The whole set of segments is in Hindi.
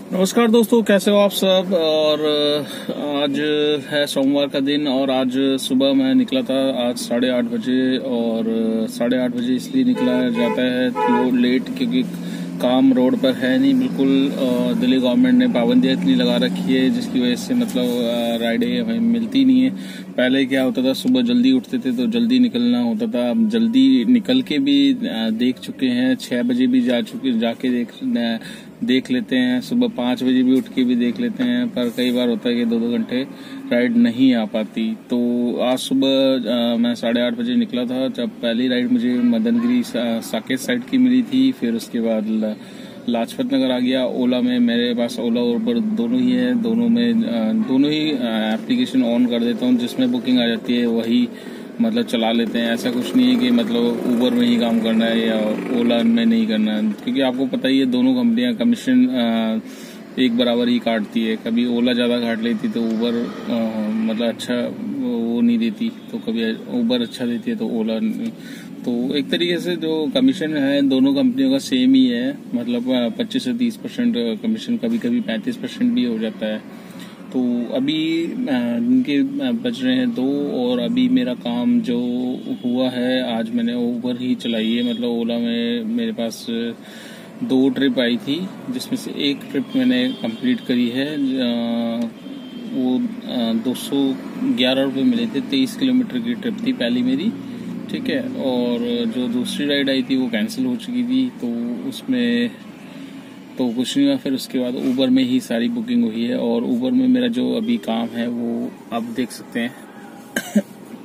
नमस्कार दोस्तों, कैसे हो आप सब। और आज है सोमवार का दिन और आज सुबह मैं निकला था आज 8:30 बजे। और 8:30 बजे इसलिए निकला जाता है तो लेट, क्योंकि काम रोड पर है नहीं बिल्कुल। दिल्ली गवर्नमेंट ने पाबंदियां इतनी लगा रखी है जिसकी वजह से मतलब राइडें हमें मिलती नहीं है। पहले क्या होता था, सुबह जल्दी उठते थे तो जल्दी निकलना होता था। अब जल्दी निकल के भी देख चुके हैं, 6 बजे भी जाके देख लेते हैं, सुबह 5 बजे भी उठ के भी देख लेते हैं, पर कई बार होता है कि 2-2 घंटे राइड नहीं आ पाती। तो आज सुबह मैं 8:30 बजे निकला था, जब पहली राइड मुझे मदनगिरी साकेत साइड की मिली थी, फिर उसके बाद लाजपत नगर आ गया। ओला में मेरे पास ओला और उबर दोनों ही है, दोनों ही एप्लीकेशन ऑन कर देता हूँ, जिसमें बुकिंग आ जाती है वही मतलब चला लेते हैं। ऐसा कुछ नहीं है कि मतलब उबर में ही काम करना है या ओला में नहीं करना है, क्योंकि आपको पता ही है दोनों कंपनियां कमीशन एक बराबर ही काटती है। कभी ओला ज़्यादा काट लेती तो उबर मतलब अच्छा वो नहीं देती, तो कभी उबर अच्छा देती है तो ओला नहीं। तो एक तरीके से जो कमीशन है दोनों कंपनियों का सेम ही है, मतलब 25 से 30% कमीशन, कभी कभी 35% भी हो जाता है। तो अभी इनके बज रहे हैं 2 और अभी मेरा काम जो हुआ है, आज मैंने उबर ही चलाई है। मतलब ओला में मेरे पास 2 ट्रिप आई थी, जिसमें से एक ट्रिप मैंने कंप्लीट करी है। वो 211 रुपये मिले थे, 23 किलोमीटर की ट्रिप थी पहली मेरी, ठीक है। और जो दूसरी राइड आई थी वो कैंसिल हो चुकी थी, तो उसमें तो कुछ नहीं हुआ। फिर उसके बाद उबर में ही सारी बुकिंग हुई है। और उबर में मेरा जो अभी काम है वो आप देख सकते हैं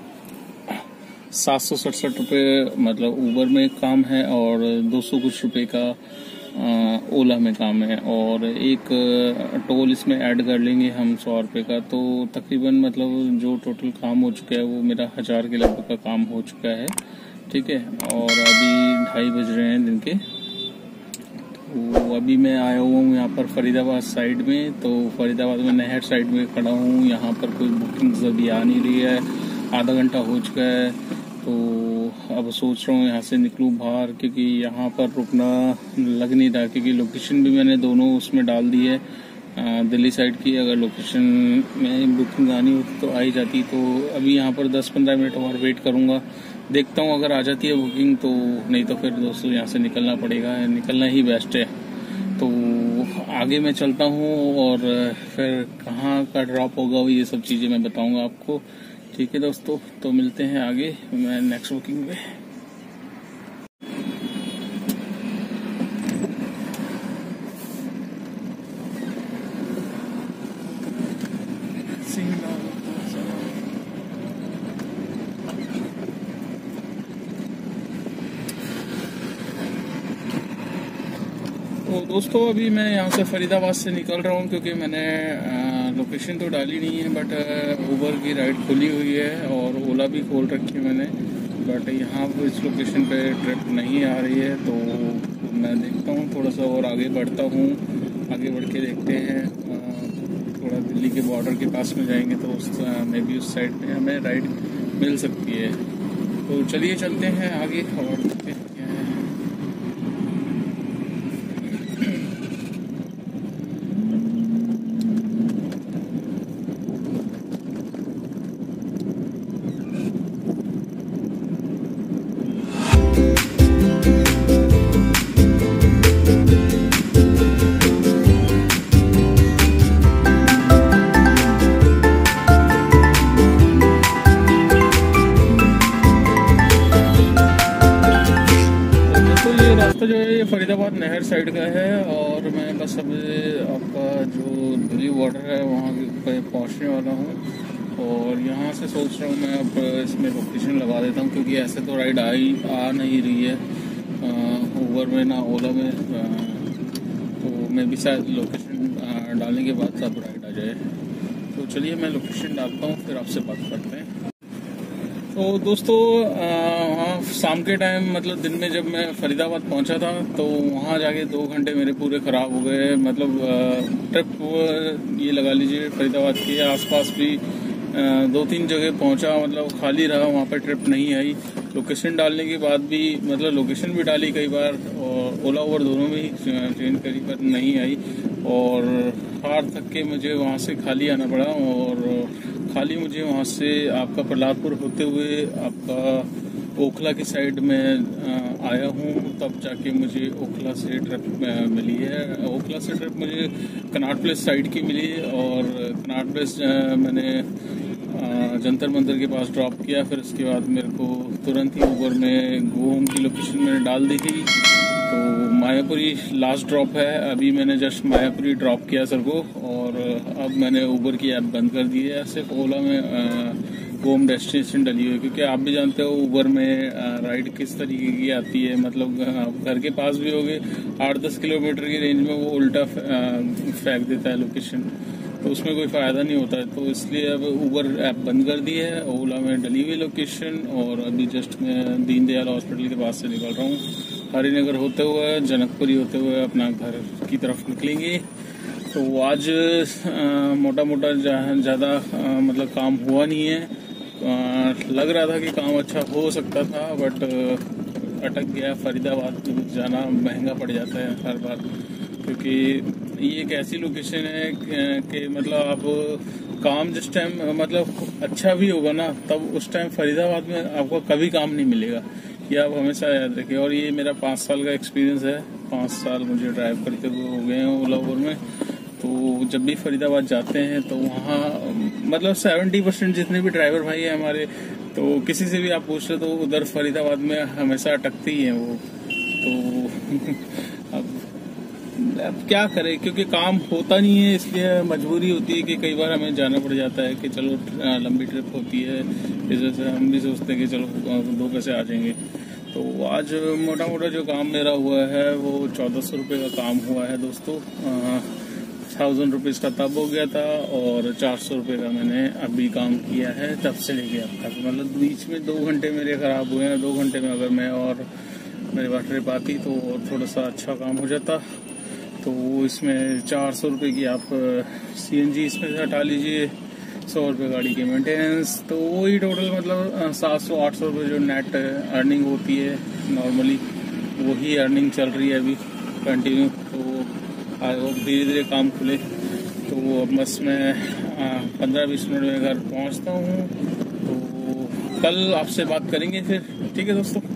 767 रुपये मतलब उबर में काम है, और 200 कुछ रुपये का ओला में काम है। और एक टोल इसमें ऐड कर लेंगे हम 100 रुपये का, तो तकरीबन मतलब जो टोटल काम हो चुका है वो मेरा 1000 के लगभग का काम हो चुका है, ठीक है। और अभी 2:30 बज रहे हैं दिन के। तो अभी मैं आया हुआ हूँ यहाँ पर फरीदाबाद साइड में। तो फरीदाबाद में नहर साइड में खड़ा हूँ, यहाँ पर कोई बुकिंग्स अभी आ नहीं रही है, आधा घंटा हो चुका है। तो अब सोच रहा हूँ यहाँ से निकलूँ बाहर, क्योंकि यहाँ पर रुकना लग नहीं रहा, क्योंकि लोकेशन भी मैंने दोनों उसमें डाल दी है दिल्ली साइड की। अगर लोकेशन में बुकिंग आनी होती तो आ ही जाती। तो अभी यहाँ पर 10-15 मिनट और वेट करूँगा, देखता हूँ अगर आ जाती है बुकिंग तो, नहीं तो फिर दोस्तों यहाँ से निकलना पड़ेगा, निकलना ही बेस्ट है। तो आगे मैं चलता हूँ और फिर कहाँ का ड्रॉप होगा ये सब चीज़ें मैं बताऊँगा आपको, ठीक है दोस्तों। तो मिलते हैं आगे मैं नेक्स्ट बुकिंग में। तो दोस्तों अभी मैं यहाँ से फरीदाबाद से निकल रहा हूँ, क्योंकि मैंने लोकेशन तो डाली नहीं है, बट उबर की राइड खुली हुई है और ओला भी खोल रखी है मैंने, बट यहाँ पर इस लोकेशन पे ट्रिप नहीं आ रही है। तो मैं देखता हूँ थोड़ा सा और आगे बढ़ता हूँ, आगे बढ़ के देखते हैं। थोड़ा दिल्ली के बॉर्डर के पास में जाएंगे तो उस में भी उस साइड पे हमें राइड मिल सकती है। तो चलिए चलते हैं आगे और देखते हैं। रास्ता जो है ये फरीदाबाद नहर साइड का है, और मैं बस अब आपका जो दिल्ली बॉर्डर है वहाँ पे पहुँचने वाला हूँ। और यहाँ से सोच रहा हूँ मैं अब इसमें लोकेशन लगा देता हूँ, क्योंकि ऐसे तो राइड आ नहीं रही है उबर में ना ओला में। तो मैं भी शायद लोकेशन डालने के बाद सब राइड आ जाए। तो चलिए मैं लोकेशन डालता हूँ, फिर आपसे बात करते हैं। तो दोस्तों वहाँ शाम के टाइम मतलब दिन में जब मैं फरीदाबाद पहुँचा था तो वहाँ जाके 2 घंटे मेरे पूरे ख़राब हो गए। मतलब ट्रिप ये लगा लीजिए फरीदाबाद के आसपास भी 2-3 जगह पहुँचा, मतलब खाली रहा, वहाँ पर ट्रिप नहीं आई। लोकेशन डालने के बाद भी मतलब लोकेशन भी डाली कई बार और ओला ओवर दोनों में ही चेंज करी पर नहीं आई। और हार थक के मुझे वहाँ से खाली आना पड़ा। और खाली मुझे वहाँ से आपका प्रहलादपुर होते हुए आपका ओखला की साइड में आया हूँ, तब जाके मुझे ओखला से ट्रिप मिली है। ओखला से ट्रिप मुझे कनाट प्लेस साइड की मिली और कनाट प्लेस मैंने जंतर मंतर के पास ड्रॉप किया। फिर उसके बाद मेरे को तुरंत ही ऊबर में गोम की लोकेशन मैंने डाल दी थी। तो मायापुरी लास्ट ड्रॉप है, अभी मैंने जस्ट मायापुरी ड्रॉप किया सर को। और अब मैंने ऊबर की ऐप बंद कर दी है, सिर्फ ओला में होम डेस्टिनेशन डली हुई है, क्योंकि आप भी जानते हो ऊबर में राइड किस तरीके की आती है। मतलब आप घर के पास भी होगे 8-10 किलोमीटर की रेंज में वो उल्टा फेंक देता है लोकेशन, तो उसमें कोई फ़ायदा नहीं होता है। तो इसलिए अब ऊबर ऐप बंद कर दी है, ओला में डली हुई लोकेशन। और अभी जस्ट मैं दीनदयाल हॉस्पिटल के पास से निकल रहा हूँ, हरिनगर होते हुए जनकपुरी होते हुए अपना घर की तरफ निकलेंगे। तो आज मोटा मोटा ज़्यादा मतलब काम हुआ नहीं है। लग रहा था कि काम अच्छा हो सकता था, बट अटक गया। फरीदाबाद जाना महंगा पड़ जाता है हर बार, क्योंकि ये एक ऐसी लोकेशन है कि मतलब आप काम जिस टाइम मतलब अच्छा भी होगा ना, तब उस टाइम फरीदाबाद में आपको कभी काम नहीं मिलेगा, ये आप हमेशा याद रखें। और ये मेरा 5 साल का एक्सपीरियंस है, 5 साल मुझे ड्राइव करते हुए हो गए हैं ओला ओबर में। तो जब भी फरीदाबाद जाते हैं तो वहाँ मतलब 70% जितने भी ड्राइवर भाई हैं हमारे, तो किसी से भी आप पूछ रहे तो उधर फरीदाबाद में हमेशा अटकते ही हैं वो। तो अब क्या करें, क्योंकि काम होता नहीं है, इसलिए मजबूरी होती है कि कई बार हमें जाना पड़ जाता है कि चलो लंबी ट्रिप होती है, इस वजह से हम भी सोचते हैं कि चलो 2 पैसे आ जाएंगे। तो आज मोटा मोटा जो काम मेरा हुआ है वो 1400 रुपये का काम हुआ है दोस्तों। 1000 रुपीज़ का तब हो गया था और 400 रुपये का मैंने अभी काम किया है तब से लेके अब तक। मतलब बीच में 2 घंटे मेरे खराब हुए हैं। 2 घंटे में अगर मैं और मेरे पास ट्रिप आती तो थोड़ा सा अच्छा काम हो जाता। तो इसमें 400 रुपये की आप CNG इसमें से हटा लीजिए, 100 रुपये गाड़ी की मेंटेनेंस, तो वही टोटल मतलब 700-800 रुपये जो नेट अर्निंग होती है नॉर्मली, वही अर्निंग चल रही है अभी कंटिन्यू। तो आई होप धीरे धीरे काम खुले। तो अब बस मैं 15-20 मिनट में घर पहुंचता हूं, तो कल आपसे बात करेंगे फिर। ठीक है दोस्तों।